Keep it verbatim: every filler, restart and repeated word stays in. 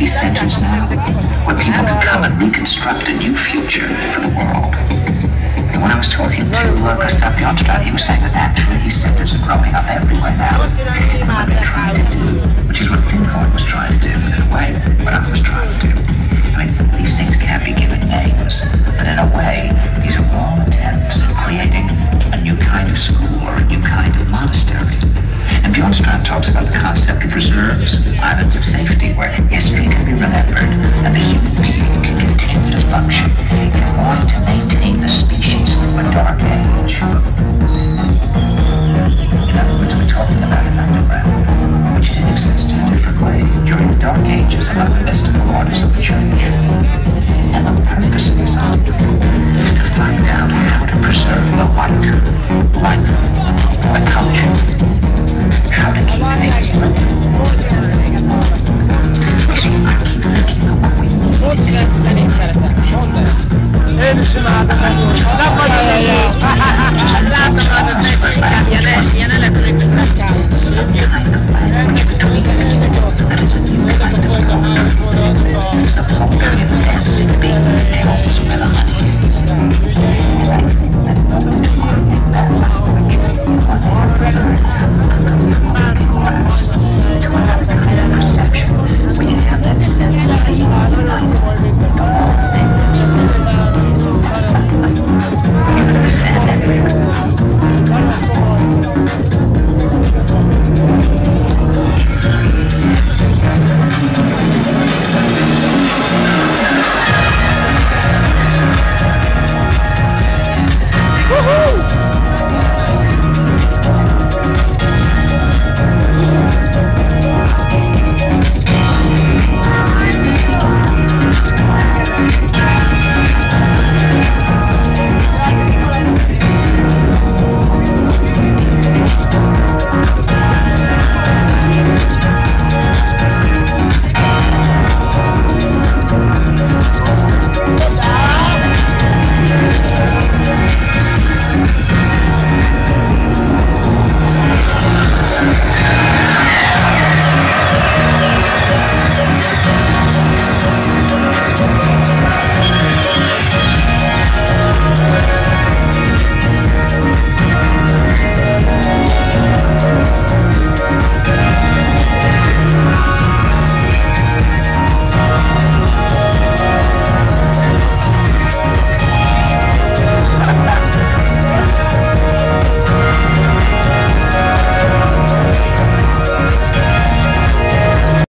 centers now, where people can come and reconstruct a new future for the world. And when I was talking to uh, Gustav Bjornstrand, he was saying that actually these centers are growing up everywhere now. And what they're trying to do, which is what Finvoid was trying to do, in a way, what I was trying to do. I mean, these things can't be given names, but in a way, these are all attempts at creating a new kind of school or a new kind of monastery. And Bjornstrand talks about the concept of reserves, islands of safety, where history can be remembered and the human being can continue to function in order to maintain the species from a dark age. In other words, we're talking about an underground, which did exist in a different way during the Dark Ages among the mystical orders of the Church. And the purpose of this art is to find out how to preserve the light, life, the culture, how to keep things living.